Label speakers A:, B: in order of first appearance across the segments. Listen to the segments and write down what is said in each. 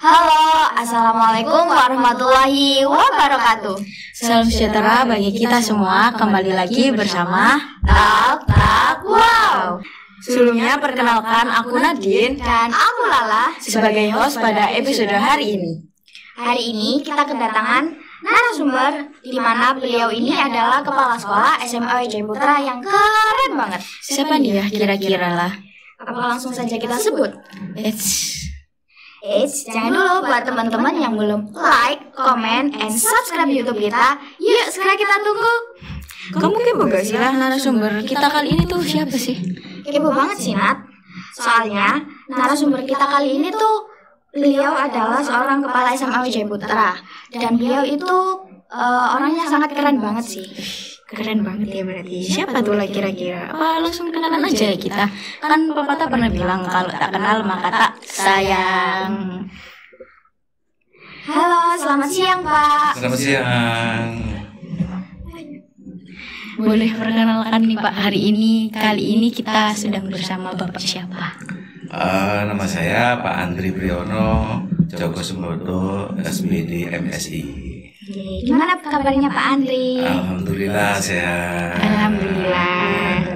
A: Halo, Assalamualaikum warahmatullahi wabarakatuh.
B: Salam sejahtera bagi kita semua. Kembali lagi bersama
A: Tak Wow.
B: Sebelumnya perkenalkan, aku Nadine
A: Dan aku Lala
B: sebagai host pada episode hari ini.
A: Hari ini kita kedatangan narasumber di mana beliau ini adalah kepala sekolah SMA Wijaya Putra yang keren banget.
B: Siapa dia kira-kira lah?
A: Apa langsung saja kita sebut? Jangan dulu buat teman-teman yang belum like, comment, and subscribe YouTube kita. Yuk segera kita tunggu.
B: Kamu kepo gak sih lah narasumber kita kali ini tuh siapa sih?
A: Kepo banget sih Nat. Soalnya narasumber kita kali ini tuh beliau adalah seorang kepala SMA Wijaya Putra. Dan beliau itu orangnya sangat keren banget sih.
B: Keren banget ya berarti. Siapa tuh lah kira-kira? Apa langsung kenalan aja ya kita? Kan pepatah pernah bilang kalau tak kenal maka tak sayang.
A: Halo, selamat siang Pak.
C: Selamat siang.
B: Boleh perkenalkan nih Pak, kali ini kita sedang bersama Bapak siapa?
C: Nama saya Pak Andri Priyono Joko Sumbodo, SBD MSI.
A: Gimana kabarnya Pak Andri?
C: Alhamdulillah sehat.
B: Alhamdulillah.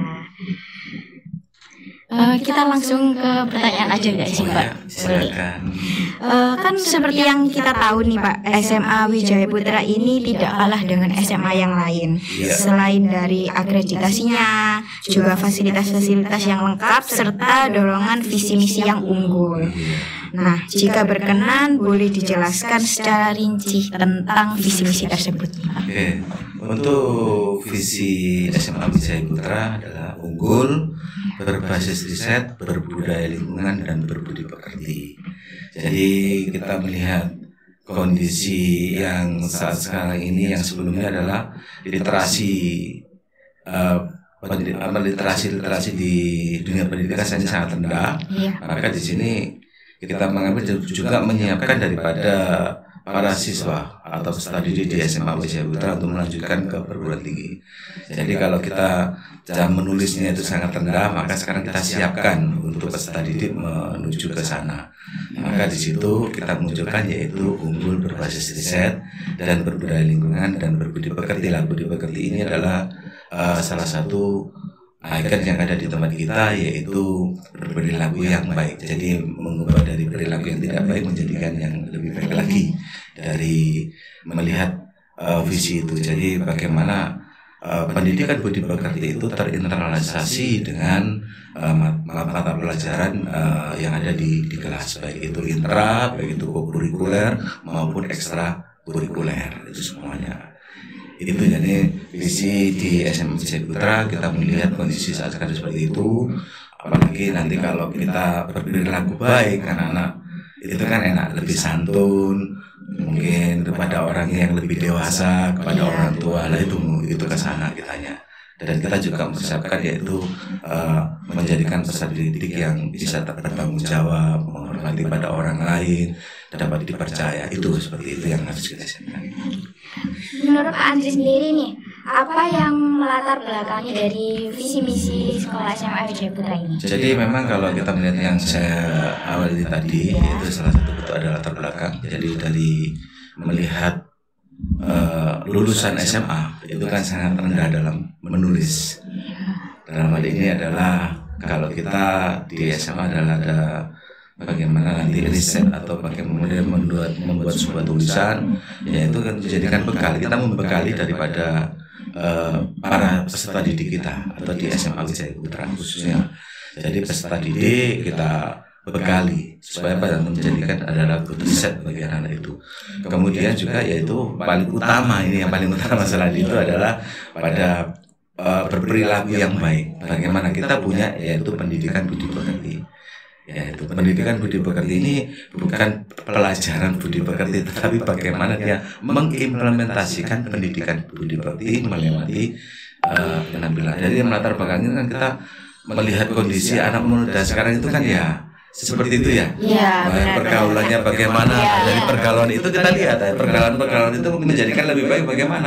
B: Kita langsung ke pertanyaan aja gak sih Pak?
C: Silakan.
B: Kan seperti yang kita tahu nih Pak, SMA Wijaya Putra ini tidak kalah dengan SMA yang lain. Selain dari akreditasinya, juga fasilitas-fasilitas yang lengkap serta dorongan visi misi yang unggul. Nah, jika berkenan boleh dijelaskan secara rinci tentang visi misi tersebut.
C: Oke. Untuk visi SMA Wijaya Putra adalah unggul, berbasis riset, berbudaya lingkungan, dan berbudi pekerti. Jadi kita melihat kondisi yang saat sekarang ini, yang sebelumnya adalah literasi di dunia pendidikan sangat rendah. Maka di sini kita mengambil juga menyiapkan daripada para siswa atau peserta didik di SMA Wijaya Putra untuk melanjutkan ke perguruan tinggi. Jadi kalau kita jam menulisnya itu sangat rendah, maka sekarang kita siapkan untuk peserta didik menuju ke sana. Maka di situ kita munculkan yaitu unggul, berbasis riset, dan berbudaya lingkungan, dan berbudi pekerti. Budi pekerti ini adalah salah satu ikon yang ada di tempat kita, yaitu berperilaku yang baik. Jadi mengubah dari perilaku yang tidak baik menjadikan yang lebih baik lagi dari melihat visi itu. Jadi bagaimana pendidikan budi pekerti itu terinternalisasi dengan mata pelajaran yang ada di kelas, baik itu intra, baik itu kurikuler maupun ekstra kurikuler, itu semuanya. Itu jadi visi di SMA Wijaya Putra. Kita melihat kondisi saat sekarang seperti itu, apalagi nanti kalau kita berperilaku baik, anak-anak itu kan enak, lebih santun, mungkin kepada orang yang lebih dewasa, kepada orang tua lah, itu ke sana kitanya. Dan kita juga mempersiapkan yaitu menjadikan peserta didik yang bisa bertanggung jawab, menghormati pada orang lain, dapat dipercaya. Itu seperti itu yang harus kita siapkan.
A: Menurut Pak Andri sendiri nih, apa yang melatar belakangi dari visi misi sekolah SMA Wijaya Putra ini?
C: Jadi memang kalau kita melihat yang saya awali tadi, itu salah satu bentuk adalah latar belakang. Jadi dari melihat lulusan SMA itu kan sangat rendah dalam menulis. Dalam hal ini adalah kalau kita di SMA adalah ada bagaimana nanti riset atau bagaimana membuat sebuah tulisan, yaitu kan dijadikan bekal. Kita membekali daripada para peserta didik kita atau di SMA Wijaya Putra khususnya. Jadi peserta didik kita bekali supaya menjadikan adalah riset bagi anak-anak itu. Kemudian juga yaitu paling utama, ini yang paling utama selain itu adalah pada berperilaku yang baik. Bagaimana kita punya yaitu pendidikan budi pekerti. Yaitu pendidikan budi pekerti ini bukan pelajaran budi pekerti, tetapi bagaimana dia mengimplementasikan pendidikan budi pekerti melewati penampilan. Jadi melatar belakangnya kan kita melihat kondisi anak muda sekarang itu kan ya seperti itu ya. Pergaulannya bagaimana, dari pergaulan itu kita lihat pergaulan itu menjadikan lebih baik bagaimana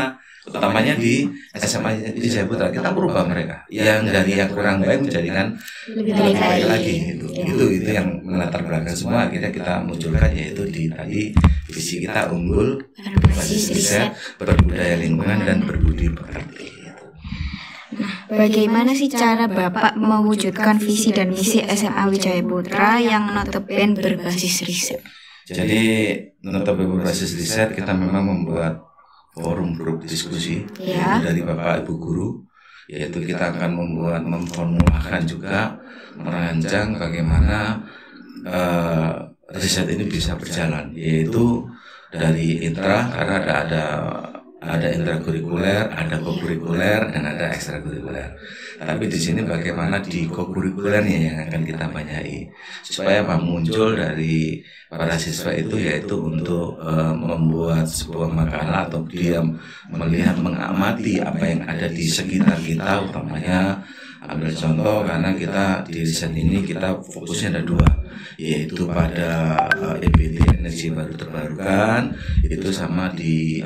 C: utamanya di SMA Wijaya Putra kita merubah mereka yang dari yang kurang baik menjadikan lebih baik lagi itu yang melatar belakang semua. Akhirnya kita munculkan yaitu di tadi visi kita unggul, berbasis riset, berbudaya lingkungan dan berbudi pekerti.
B: Nah, bagaimana sih cara Bapak mewujudkan visi dan misi SMA Wijaya Putra yang notabene berbasis riset?
C: Jadi notabene berbasis riset kita memang membuat forum grup diskusi dari Bapak Ibu guru, yaitu kita akan memformulasikan juga merancang bagaimana riset ini bisa berjalan, yaitu dari intra karena ada intrakurikuler, ada kokurikuler, dan ada ekstrakurikuler. Tapi di sini bagaimana di kokurikulernya yang akan kita banyai supaya muncul dari para siswa itu yaitu untuk membuat sebuah makalah atau dia melihat mengamati apa yang ada di sekitar kita. Utamanya ambil contoh karena kita di riset ini kita fokusnya ada 2, yaitu pada EBT energi baru terbarukan itu sama di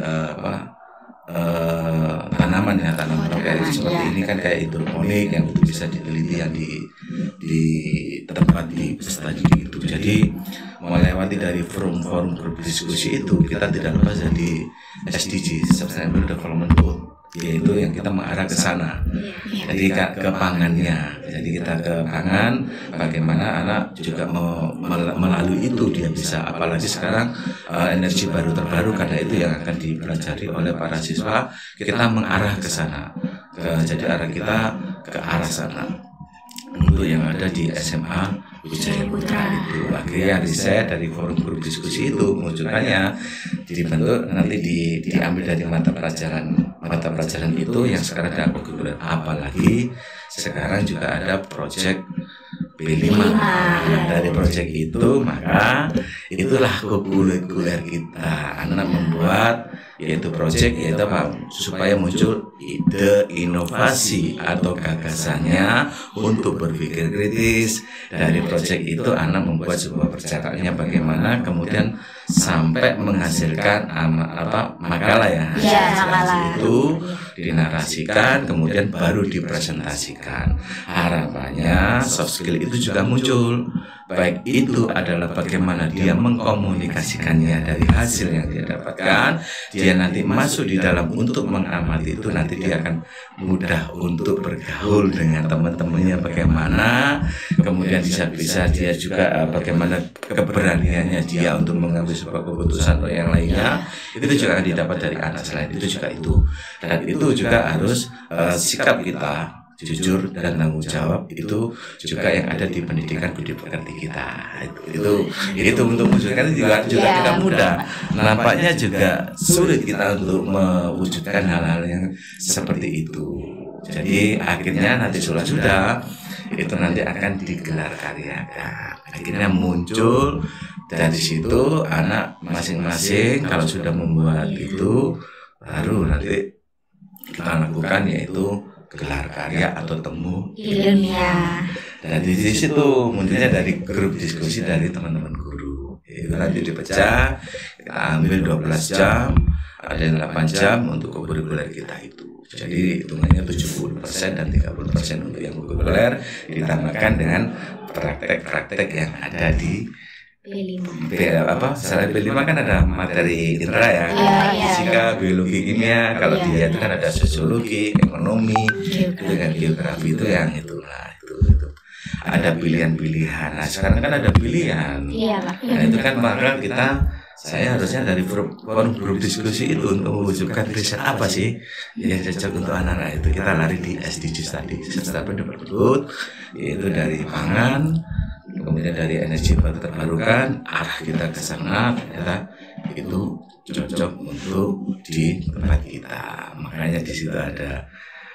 C: tanaman kayak seperti ini kan kayak hidroponik yang itu bisa diteliti yang di tempat di peserta didik itu. Jadi melewati dari forum grup diskusi itu kita tidak lepas dari SDG Sustainable Development Goal, yaitu yang kita mengarah ke sana. Jadi ke pangannya. Jadi kita ke pangan, bagaimana anak juga melalui itu dia bisa, apalagi sekarang energi baru terbaru karena itu yang akan dipelajari oleh para siswa. Kita mengarah ke sana. Jadi arah kita ke arah sana. Untuk yang ada di SMA Wijaya Putra itu akhirnya riset dari forum grup diskusi itu munculkannya dibentuk nanti diambil dari mata pelajaran itu yang sekarang ada kokurikuler, apalagi sekarang juga ada project B5. Dari project itu maka itulah kokurikuler kita anak membuat yaitu project yaitu apa supaya muncul ide inovasi atau gagasannya untuk berpikir kritis. Dari project itu anak membuat sebuah percakapannya bagaimana kemudian sampai menghasilkan makalah itu dinarasikan kemudian baru dipresentasikan. Harapannya soft skill itu juga muncul, baik itu adalah bagaimana dia mengkomunikasikannya dari hasil yang dia dapatkan, dia nanti masuk di dalam untuk mengamati itu nanti dia akan mudah untuk bergaul dengan teman-temannya bagaimana, kemudian bisa dia juga bagaimana keberaniannya dia untuk mengambil sebuah keputusan atau yang lainnya itu juga akan didapat dari anak. Selain itu juga itu, dan itu juga harus sikap kita jujur dan tanggung jawab itu juga yang ada di pendidikan budi pekerti kita. Itu untuk menunjukkan juga tidak mudah. Nampaknya juga sulit kita untuk mewujudkan hal-hal yang seperti itu. Jadi akhirnya nanti sudah itu nanti akan digelar karyakan. Akhirnya muncul dari situ anak masing-masing kalau sudah membuat itu baru nanti kita lakukan yaitu gelar karya atau temu ilmiah. Dan di situ munculnya dari grup diskusi dari teman-teman guru. Itu nanti dipecah, kita ambil 12 jam, ada yang 8 jam untuk kokurikuler kita itu. Jadi hitungannya 70% dan 30% untuk yang kokurikuler ditambahkan dengan praktek-praktek yang ada di selain B5 kan ada materi intra ya, fisika, biologi, kimia. Kalau dia itu kan ada sosiologi, ekonomi, itu kan geografi itu yang itu ada pilihan-pilihan. Nah sekarang kan ada pilihan. Nah itu kan maka saya harusnya dari forum grup diskusi itu untuk mewujudkan riset apa sih yang cocok untuk anak-anak itu. Kita lari di SDGs tadi, Sustainable Development Goals, yaitu dari pangan, kemudian dari energi baru terbarukan, arah kita ke sana ternyata itu cocok untuk di tempat kita. Makanya di situ ada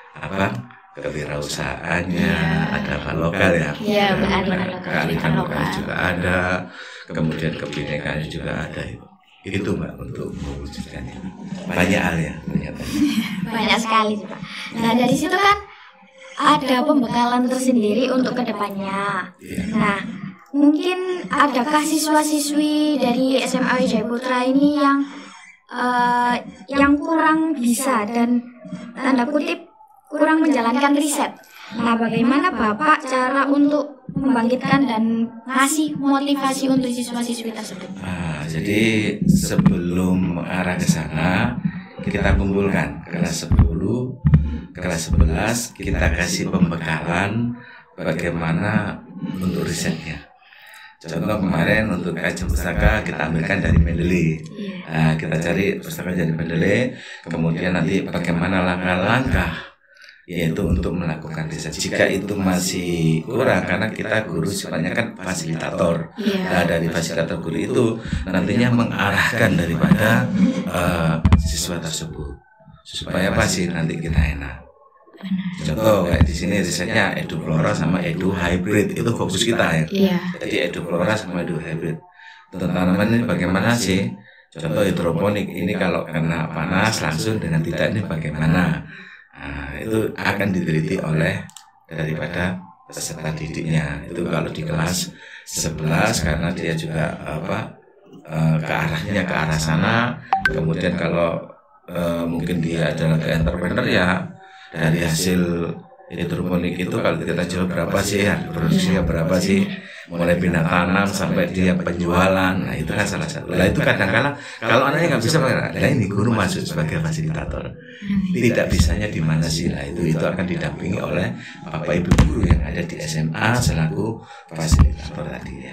C: kewirausahaannya, ada lokal ya, kearifan lokal juga ada, kemudian kebinekaan juga ada. Itu Mbak untuk mewujudkannya. Banyak hal ya ternyata.
A: Banyak sekali Pak. Nah dari situ kan ada pembekalan tersendiri untuk kedepannya. Nah mungkin adakah siswa-siswi dari SMA Wijaya Putra ini yang yang kurang bisa dan tanda kutip kurang menjalankan riset. Nah, bagaimana Bapak cara untuk membangkitkan dan ngasih motivasi untuk siswa-siswi tersebut?
C: Jadi sebelum mengarah ke sana, kita kumpulkan kelas 10, kelas 11, kita kasih pembekalan bagaimana untuk risetnya. Contoh kemarin untuk kajian pustaka kita ambilkan dari Mendeley. Kita cari pustaka dari Mendeley, kemudian nanti bagaimana langkah-langkah yaitu untuk melakukan riset. Jika itu masih kurang, karena kita guru sifatnya kan fasilitator. Nah, dari fasilitator guru itu nantinya mengarahkan daripada siswa tersebut supaya pasti nanti kita enak. Contoh kayak di sini risetnya eduflora sama edu hybrid, itu fokus kita ya. Jadi eduflora sama edu hybrid. Untuk tanaman ini bagaimana sih? Contoh hidroponik ini kalau kena panas langsung dengan tidak ini bagaimana? Itu akan diteliti oleh daripada peserta didiknya. Itu kalau di kelas 11 karena dia juga ke arah sana. Kemudian kalau mungkin dia adalah ke entrepreneur ya, dari hasil hidroponik itu kalau kita jual berapa sih, produksinya berapa sih, mulai bina tanam sampai dia penjualan. Nah, itu kan salah satu. Nah, itu kadang-kala kalau anaknya nggak bisa, ini guru masuk sebagai fasilitator. Tidak bisanya di mana sih? Nah, itu akan didampingi oleh Bapak Ibu guru yang ada di SMA selaku fasilitator tadi ya.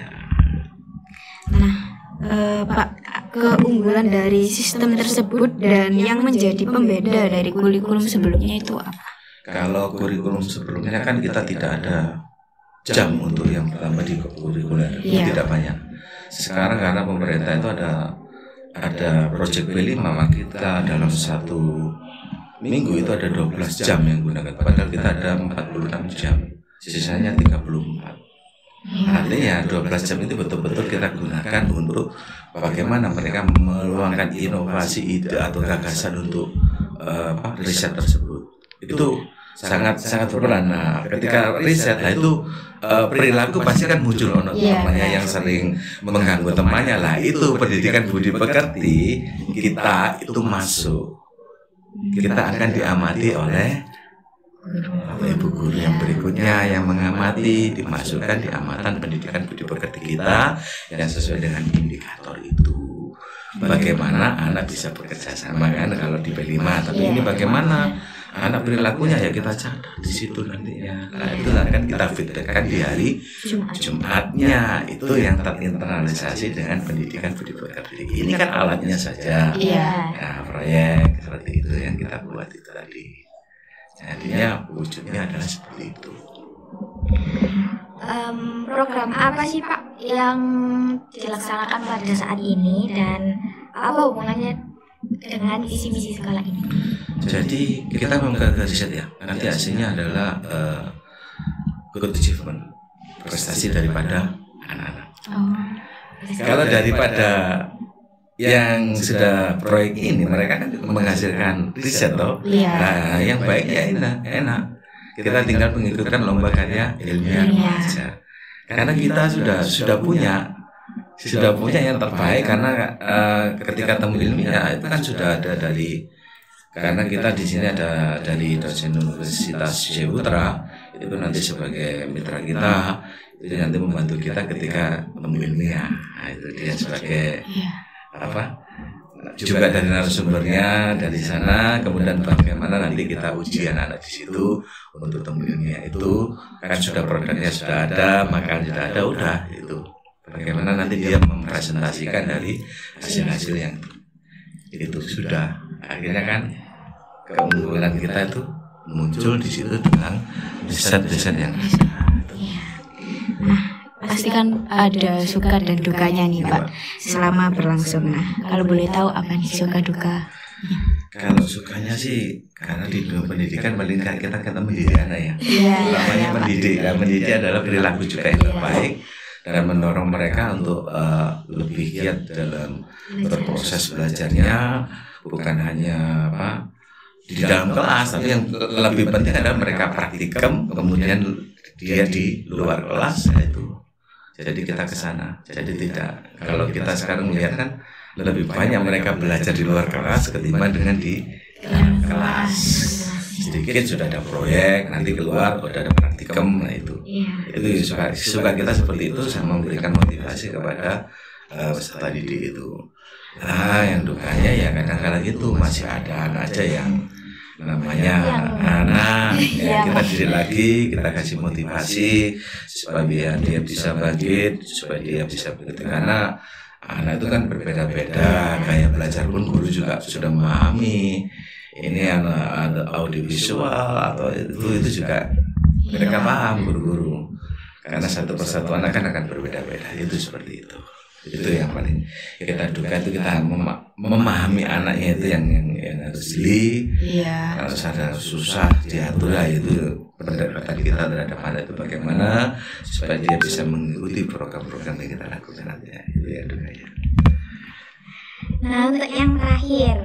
B: Nah, Pak, keunggulan dari sistem tersebut dan yang menjadi pembeda dari kurikulum sebelumnya itu apa?
C: Kalau kurikulum sebelumnya kan kita tidak ada jam untuk yang pertama di kurikulum, tidak banyak. Sekarang karena pemerintah itu ada project B5, maka kita dalam 1 minggu itu ada 12 jam yang gunakan. Padahal kita ada 46 jam, sisanya 34. Artinya 12 jam itu betul-betul kita gunakan untuk bagaimana mereka meluangkan inovasi, ide atau gagasan untuk riset tersebut. Itu sangat berperan. Nah, ketika riset itu perilaku pasti kan muncul namanya yang sering mengganggu temannya lah. Itu pendidikan budi pekerti kita itu masuk. Kita akan diamati oleh ibu guru yang berikutnya yang mengamati, dimasukkan di amatan pendidikan budi pekerti kita yang sesuai dengan indikator itu. Bagaimana anak bisa bekerja sama kan kalau di B5, tapi ini bagaimana anak perilakunya ya kita catat di situ nantinya. Nah, itu akan kita feedbackkan di hari Jumatnya. Itu yang terinternalisasi dengan pendidikan budi pekerti. Ini kan alatnya saja. Nah, proyek seperti itu yang kita buat itu tadi. Jadinya wujudnya adalah seperti itu.
A: Program apa sih Pak yang dilaksanakan pada saat ini dan apa hubungannya dengan visi misi sekolah ini?
C: Jadi kita menggagas riset ya. Nanti hasilnya adalah good achievement, prestasi daripada anak-anak. Kalau daripada yang sudah proyek ini mereka kan sudah riset toh. Nah, yang baiknya enak. Kita tinggal mengikutkan lomba karya ilmiah saja. Karena kita sudah punya yang terbaik karena ketika temu ilmiah itu kan sudah ada karena kita di sini ada dari dosen Universitas Wijayaputra itu nanti sebagai mitra kita, itu nanti membantu kita ketika temu ilmiah. Nah, itu dia sebagai juga dari narasumbernya dari sana, kemudian bagaimana nanti kita uji anak-anak di situ untuk temu ilmiah itu kan sudah produknya sudah ada, makanan sudah ada, udah itu bagaimana nanti dia mempresentasikan dari hasil-hasil yang itu sudah akhirnya kan keunggulan kita itu muncul di situ dengan riset-riset yang
B: pasti kan ada suka dan dukanya nih Pak selama berlangsung. Nah, kalau boleh tahu apa nih suka duka?
C: Kalau sukanya sih karena di dunia pendidikan paling kita mendidik anak ya. Namanya mendidik adalah perilaku juga yang terbaik dan mendorong mereka untuk lebih giat dalam berproses belajarnya, bukan hanya di dalam kelas, tapi yang lebih penting adalah mereka praktikum, kemudian dia di luar kelas, itu Jadi kita ke sana. Jadi tidak, kalau kita sekarang melihat kan lebih banyak mereka belajar di luar kelas ketimbang dengan di kelas. Sedikit sudah ada proyek, nanti keluar udah ada praktikum, nah itu suka kita seperti itu, sama memberikan motivasi kepada peserta didik itu. Nah, yang dukanya ya kadang-kadang itu masih ada anak aja yang namanya anak ya, kita didik lagi, kita kasih motivasi supaya dia bisa bangkit, supaya dia bisa begitu, karena anak itu kan berbeda-beda, kayak belajar pun guru juga sudah memahami ini anak audiovisual atau itu juga mereka paham guru-guru, karena satu persatu anak kan akan berbeda-beda, itu seperti itu. Itu yang paling kita duga, itu kita memahami anaknya itu yang harus jeli, harus ada susah diatur lah, itu pendekatan kita terhadap anak itu bagaimana supaya dia bisa mengikuti program-program yang kita lakukan nanti, itu yang duga ya.
A: Nah, untuk yang terakhir,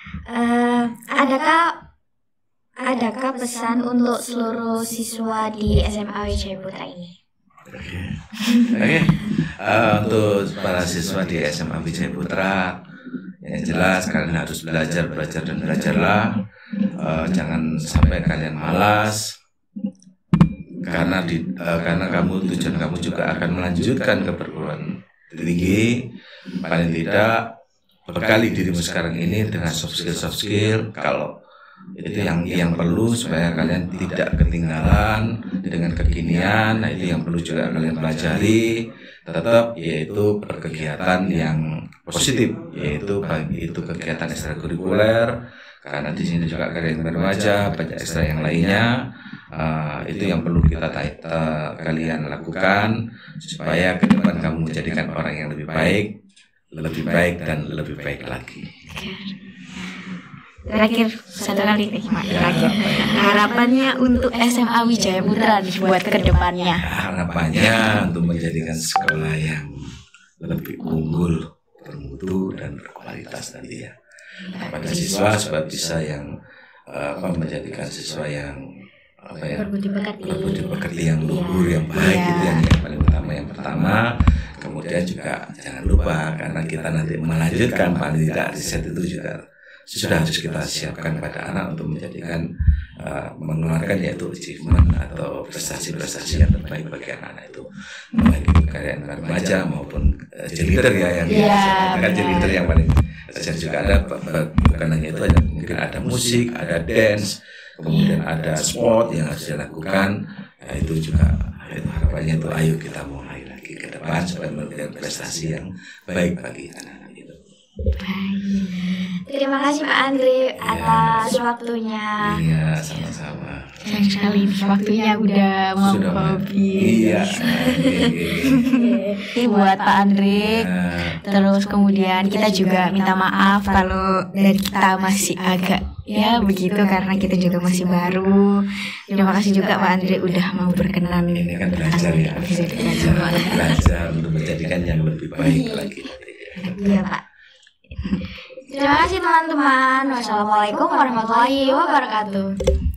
A: adakah pesan untuk seluruh siswa di SMA Wijaya Putra ini?
C: Oke. Untuk para siswa di SMA Wijaya Putra, yang jelas kalian harus belajar dan belajarlah. Jangan sampai kalian malas, karena tujuan kamu juga akan melanjutkan ke perguruan tinggi. Paling tidak bekali dirimu sekarang ini dengan soft skill. Kalau itu yang perlu supaya kalian tidak ketinggalan dengan kekinian. Nah, itu yang perlu juga kalian pelajari. Tetap yaitu berkegiatan yang positif, yaitu bagi itu kegiatan ekstrakurikuler, karena di sini juga kalian berbaca banyak ekstra yang lainnya. Itu yang perlu kalian lakukan supaya ke depan kamu menjadikan orang yang lebih baik dan lebih baik lagi.
B: Terakhir satu kali nih, terakhir harapannya untuk SMA Wijaya Putra buat kedepannya.
C: Harapannya untuk menjadikan sekolah yang lebih unggul, bermutu dan berkualitas nanti ya. Pada siswa supaya bisa yang menjadikan siswa yang berbudi pekerti, yang luhur, yang baik, itu yang paling utama, yang pertama. Kemudian juga jangan lupa, karena kita nanti melanjutkan paling tidak riset itu juga sudah harus kita siapkan pada anak untuk menjadikan mengeluarkan yaitu achievement atau prestasi-prestasi yang terbaik bagi anak-anak itu, baik itu karya remaja maupun cheerleader ya, yang cheerleader yang paling dan juga ada, bukan hanya itu, ada mungkin ada musik, ada dance, kemudian ada sport yang harus dilakukan. Nah, itu juga itu harapannya itu, ayo kita mulai lagi ke depan supaya memberikan prestasi yang baik bagi anak-anak itu.
A: Terima kasih Pak Andre atas waktunya.
C: Iya, sama-sama.
B: Sayang sekali waktunya udah mau habis.
C: Iya.
B: Ini buat Pak Andre. Terus kemudian kita juga minta maaf kalau dari kita masih agak begitu, karena kita juga masih baru. Terima kasih juga Pak Andre udah mau berkenan.
C: Ini kan belajar ya. Belajar untuk menjadikan yang lebih baik lagi.
B: Iya Pak.
A: Terima kasih teman-teman. Wassalamualaikum warahmatullahi wabarakatuh.